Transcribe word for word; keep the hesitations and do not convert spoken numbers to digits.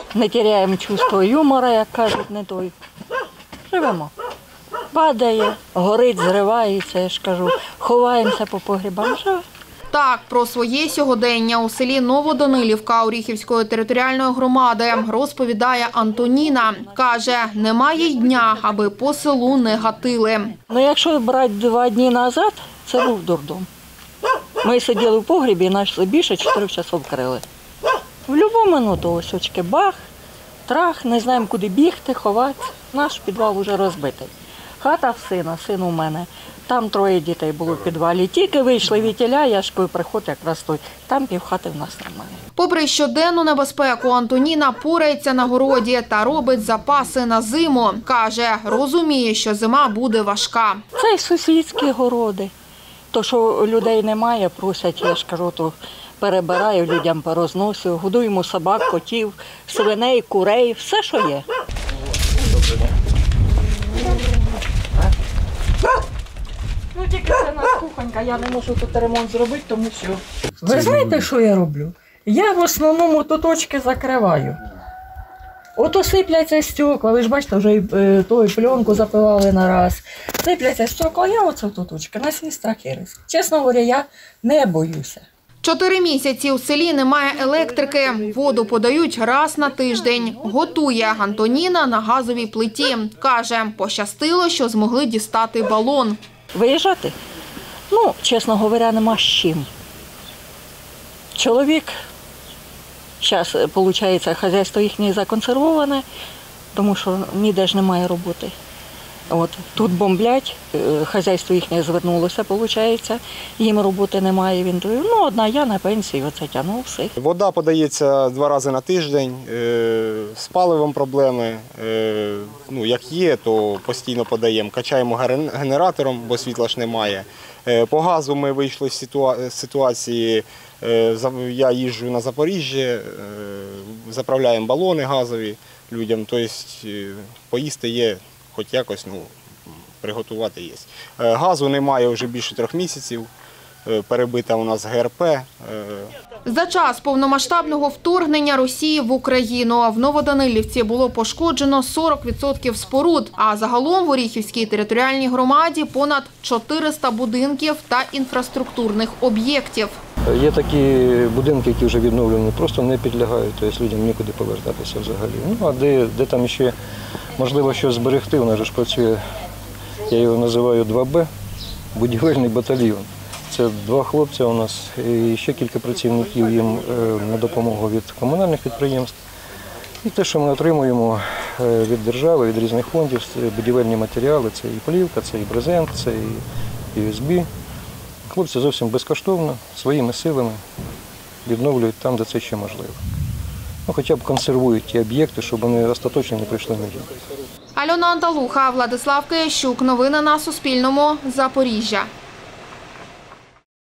не теряємо чувство юмора, як кажуть, не той. Живемо. Падає, горить, зривається, я ж кажу, ховаємося по погрібам. Живе. Так, про своє сьогодення у селі Новоданилівка Оріхівської територіальної громади розповідає Антоніна. Каже, немає й дня, аби по селу не гатили. Ну, якщо брати два дні назад, це був дурдом. Ми сиділи в погрібі і нас більше чотирьох часов крили. В будь-яку минуту ось очки бах, трах, не знаємо, куди бігти, ховатися. Наш підвал вже розбитий. Хата в сина, син у мене. Там троє дітей було в підвалі. Тільки вийшли вітіля, я ж приход якраз той. Там півхати в нас немає. Попри щоденну небезпеку, Антоніна порається на городі та робить запаси на зиму. Каже, розуміє, що зима буде важка. Це й сусідські городи. То, що людей немає, просять, я ж кажу, то перебираю, людям порозносю, годуємо собак, котів, свиней, курей, все, що є. Ну, тільки це нас кухонька, я не можу тут ремонт зробити, тому що... Ви знаєте, що я роблю? Я в основному тоточки закриваю. Ото сипляться стекла, ви ж бачите, вже і е, той пленку запивали на раз. Сипляться стекла, я оце тоточки, на свій страх і ризик. Чесно говоря, я не боюся. Чотири місяці у селі немає електрики. Воду подають раз на тиждень. Готує Антоніна на газовій плиті. Каже, пощастило, що змогли дістати балон. Виїжджати? Ну, чесно говоря, нема з чим. Чоловік, зараз, виходить, хазяйство їхнє законсервоване, тому що ніде ж немає роботи. От, тут бомблять, хазяйство їхнє звернулося, виходить, їм роботи немає. Він, ну, одна я на пенсії, оце тягнув все. Вода подається два рази на тиждень, з паливом проблеми. Ну, як є, то постійно подаємо. Качаємо генератором, бо світла ж немає. По газу ми вийшли з ситуації, я їжджу на Запоріжжя, заправляємо балони газові людям, тобто поїсти є. Хоч якось, ну, приготувати є. Газу немає вже більше трьох місяців, перебита у нас ге ер пе. За час повномасштабного вторгнення Росії в Україну в Новоданилівці було пошкоджено сорок відсотків споруд, а загалом в Оріхівській територіальній громаді понад чотириста будинків та інфраструктурних об'єктів. Є такі будинки, які вже відновлені, просто не підлягають, тобто людям нікуди повертатися взагалі. Ну, а де, де там ще можливо щось зберегти, у нас ж працює, я його називаю два бе, будівельний батальйон. Це два хлопця у нас і ще кілька працівників їм на допомогу від комунальних підприємств. І те, що ми отримуємо від держави, від різних фондів, будівельні матеріали, це і плівка, це і брезент, це і ю ес бі. Хлопці зовсім безкоштовно, своїми силами відновлюють там, де це ще можливо. Ну, хоча б консервують ті об'єкти, щоб вони остаточно не прийшли на рік. Альона Анталуха, Владислав Киящук. Новини на Суспільному. Запоріжжя.